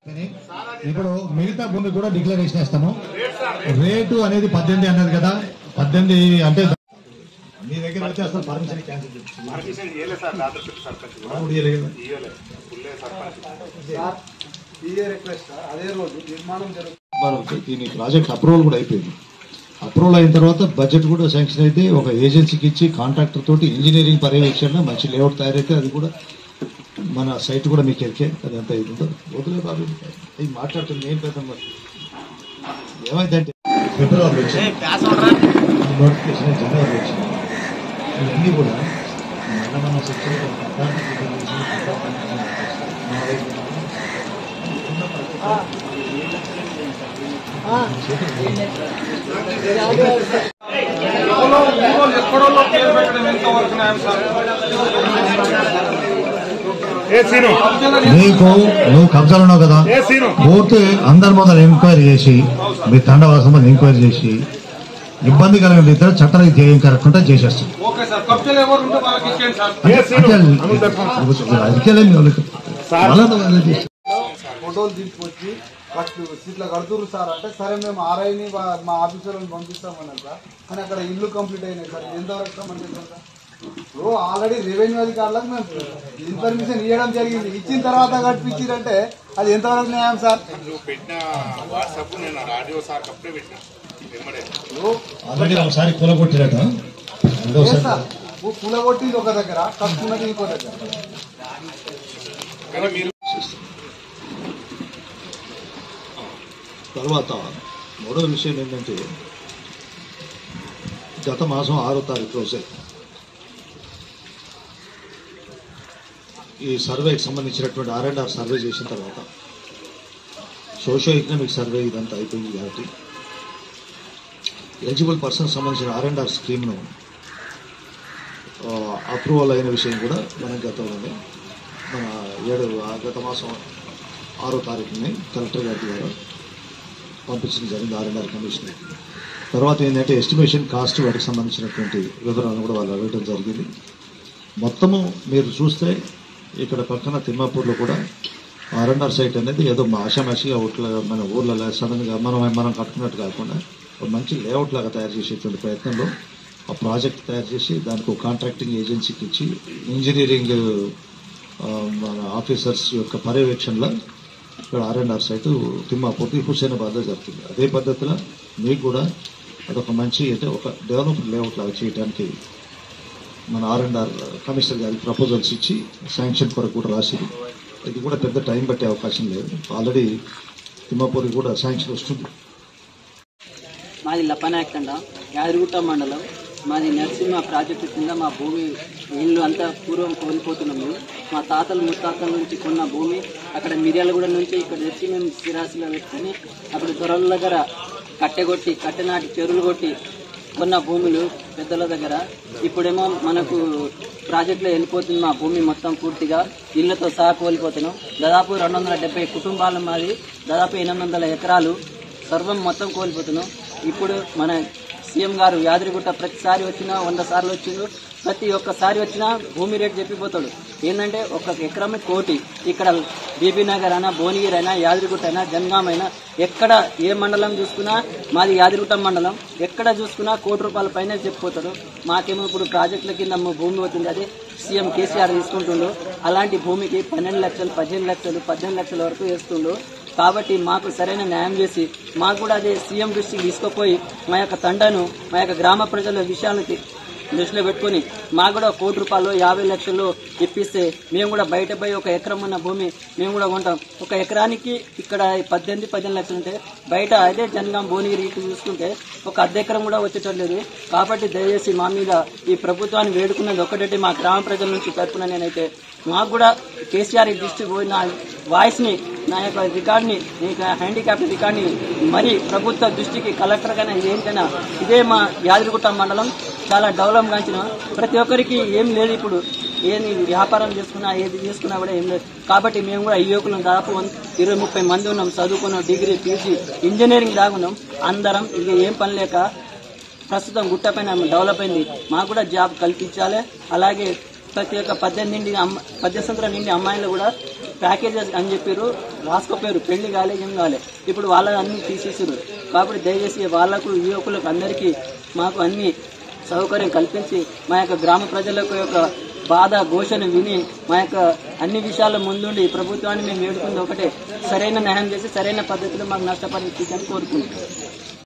ఇప్పుడు మిగతా భూమి కూడా డిక్లరేషన్ చేస్తాము. రేటు అనేది 18 అన్నది కదా, 18 అంటే మీ దగ్గర వచ్చి అసలు పర్మిషన్ క్యాన్సిల్ దీని ప్రాజెక్ట్ అప్రూవల్ కూడా అయిపోయింది. అప్రూవల్ అయిన తర్వాత బడ్జెట్ కూడా శాంక్షన్ అయితే ఒక ఏజెన్సీకి ఇచ్చి కాంట్రాక్టర్ తోటి ఇంజనీరింగ్ పర్యవేక్షణ మంచి లేఅవుట్ తయారైతే అది కూడా మన సైట్ కూడా మీకు ఎరికే అది ఎంత ఇది ఉందో వదిలే బాబు ఇది మాట్లాడుతుంది ఏం పెద్ద ఏమైందంటే ఫిబ్రవరి వచ్చింది, నోటిఫికేషన్ జనవరి వచ్చింది. ఇవన్నీ కూడా మన సెక్షన్ నీకు నువ్వు కబ్జాలు ఉన్నావు కదా, పూర్తి అందరి మొదలు ఎంక్వైరీ చేసి మీ తండవాసం మీద ఎంక్వైరీ చేసి ఇబ్బంది కలిగిన ఇద్దరు చట్టానికి ఏం కరెక్ట్ ఉంటే చేసేస్తాం. ఫోటోలు తీసుకొచ్చి ఫస్ట్ ఇట్లా కడుతురు సార్ అంటే సరే మేము ఆర్ఐని మా ఆఫీసర్లను పంపిస్తామన్నారు సార్. కానీ అక్కడ ఇల్లు కంప్లీట్ అయినాయి సార్. ఎంతవరకు మనం చేస్తాం సార్? ఇప్పుడు ఆల్రెడీ రెవెన్యూ అధికారులకు మేము ఇన్ఫర్మేషన్ ఇవ్వడం జరిగింది. ఇచ్చిన తర్వాత కట్టించారంటే అది ఎంతవరకు న్యాయం సార్? ఒకసారి కూలగొట్టిరట, కూలగొట్టింది ఒక దగ్గర, కట్టుకున్నది ఇంకో దగ్గర. తర్వాత మూడో విషయం ఏంటంటే గత మాసం 6వ తారీఖు రోజే ఈ సర్వేకి సంబంధించినటువంటి R&R సర్వే చేసిన తర్వాత సోషో ఎకనామిక్ సర్వే ఇదంతా అయిపోయింది కాబట్టి ఎలిజిబుల్ పర్సన్ సంబంధించిన R&R స్కీమ్ను అప్రూవల్ అయిన విషయం కూడా మనం గతంలోనే గత మాసం 6వ తారీఖుని కలెక్టర్ గారి ద్వారా పంపించడం జరిగింది R&R కమిషన్. తర్వాత ఏంటంటే ఎస్టిమేషన్ కాస్ట్ వాటికి సంబంధించినటువంటి వివరాలను కూడా వాళ్ళు అడగడం జరిగింది. మొత్తము మీరు చూస్తే ఇక్కడ పక్కన తిమ్మాపూర్లో కూడా R&R సైట్ అనేది ఏదో ఆషామాషిగా మన ఊర్లలో సడన్గా మనం కట్టుకున్నట్టు కాకుండా ఒక మంచి లేఅవుట్ లాగా తయారు చేసేటువంటి ప్రయత్నంలో ఆ ప్రాజెక్ట్ తయారు చేసి దానికి ఒక కాంట్రాక్టింగ్ ఏజెన్సీకి ఇచ్చి ఇంజనీరింగ్ మన ఆఫీసర్స్ యొక్క పర్యవేక్షణలో ఇక్కడ R&R సైటు తిమ్మాపూర్తి హుసేనాబాద్లో జరుగుతుంది. అదే పద్ధతిలో మీకు కూడా అదొక మంచి అంటే ఒక డెవలప్డ్ లేఅవుట్ లాగా చేయడానికి మన R&R కమిషనర్ గారికి ప్రపోజల్స్ ఇచ్చి శాంక్షన్ కొరకు కూడా రాసింది. ఇది కూడా పెద్ద టైం పట్టే అవకాశం లేదు, ఆల్రెడీ తిమ్మాపూర్కి కూడా శాంక్షన్ వస్తుంది. మాది లపనాయకండ యాదగిరిగుట్ట మండలం. మాది నరసింహ ప్రాజెక్టు కింద మా భూమి ఇల్లు అంతా పూర్వం కోల్పోతున్నాము. మా తాతలు ముత్తాతల నుంచి కొన్న భూమి అక్కడ మిర్యాలగూడ నుంచి ఇక్కడ తెచ్చి మేము స్థిరాశిలో పెట్టుకుని అప్పుడు దొరల దగ్గర కట్టెగొట్టి కట్టెనాటి చెరువులు కొట్టి కొన్న భూములు పెద్దల దగ్గర. ఇప్పుడేమో మనకు ప్రాజెక్టులో వెళ్ళిపోతుంది మా భూమి మొత్తం పూర్తిగా ఇళ్లతో సహా కోల్పోతున్నాం. దాదాపు 270 కుటుంబాలు మాది, దాదాపు 800 ఎకరాలు సర్వం మొత్తం కోల్పోతున్నాం. ఇప్పుడు మన సీఎం గారు యాదగిరిగుట్ట ప్రతిసారి వచ్చినా 100 సార్లు వచ్చిండు. ప్రతి ఒక్కసారి వచ్చినా భూమి రేటు చెప్పిపోతాడు. ఏంటంటే 1 ఎకరమే కోటి. ఇక్కడ బీబీ నగర్ అయినా, భువనగిరి అయినా, యాదగిరిగుట్ట అయినా, జనగాం అయినా, ఎక్కడ ఏ మండలం చూసుకున్నా మాది యాదగిరిగుట్ట మండలం. ఎక్కడ చూసుకున్నా ₹1,00,00,000 పైన చెప్పిపోతాడు. మాకేమో ఇప్పుడు ప్రాజెక్టుల కింద భూమి అవుతుంది, అదే సీఎం కేసీఆర్ తీసుకుంటుండు. అలాంటి భూమికి 12 లక్షలు, 15 లక్షలు, 18 లక్షల వరకు వేస్తుండు. కాబట్టి మాకు సరైన న్యాయం చేసి మాకు కూడా అదే సీఎం దృష్టికి తీసుకుపోయి మా యొక్క తండను, మా యొక్క గ్రామ ప్రజల విషయాలకి దృష్టిలో పెట్టుకుని మాకు కూడా ₹1,00,00,000, 50 లక్షలు ఇప్పిస్తే మేము కూడా బయట పోయి 1 ఎకరం ఉన్న భూమి మేము కూడా కొంటాం. 1 ఎకరానికి ఇక్కడ 18 లక్షలు ఉంటే బయట అదే జనగాం, భువనగిరి ఇటు చూసుకుంటే 1 అర్ధ ఎకరం కూడా వచ్చేటట్లేదు. కాబట్టి దయచేసి మా మీద ఈ ప్రభుత్వాన్ని వేడుకున్నది ఒకటంటే మా గ్రామ ప్రజల నుంచి తరపున నేనైతే మాకు కూడా కేసీఆర్ దృష్టికి పోయి నా వాయిస్ని, నా యొక్క రికార్డుని, హ్యాండిక్యాప్ రికార్డుని మరి ప్రభుత్వ దృష్టికి కలెక్టర్ గానే ఏంటైనా ఇదే మా యాదగిరిగుట్ట మండలం చాలా డెవలప్ గాంచిన ప్రతి ఒక్కరికి ఏం లేదు. ఇప్పుడు ఏది వ్యాపారం చేసుకున్నా ఏది చేసుకున్నా కూడా ఏం లేదు. కాబట్టి మేము కూడా యువకులను దాదాపు 20-30 మంది ఉన్నాం, చదువుకున్నాం, డిగ్రీ, పీజీ, ఇంజనీరింగ్ దాగున్నాం. అందరం ఇది ఏం పని లేక ప్రస్తుతం గుట్ట పైన డెవలప్ అయింది. మాకు కూడా జాబ్ కల్పించాలి. అలాగే ప్రతి ఒక్క 18 సంవత్సరాల నిండి అమ్మాయిలు కూడా ప్యాకేజెస్ అని చెప్పారు, రాసుకోపోయారు, పెళ్లి కాలే ఏం కాలే. ఇప్పుడు వాళ్ళ అన్ని తీసేసారు. కాబట్టి దయచేసి వాళ్ళకు యువకులకు అందరికీ మాకు అన్ని సౌకర్యం కల్పించి మా యొక్క గ్రామ ప్రజలకు యొక్క బాధ ఘోషను విని మా యొక్క అన్ని విషయాల ముందుండి ప్రభుత్వాన్ని మేము వేడుకుంది ఒకటే, సరైన న్యాయం చేసి సరైన పద్ధతిలో మాకు నష్టపరిస్థితి అని కోరుకుంటున్నాం.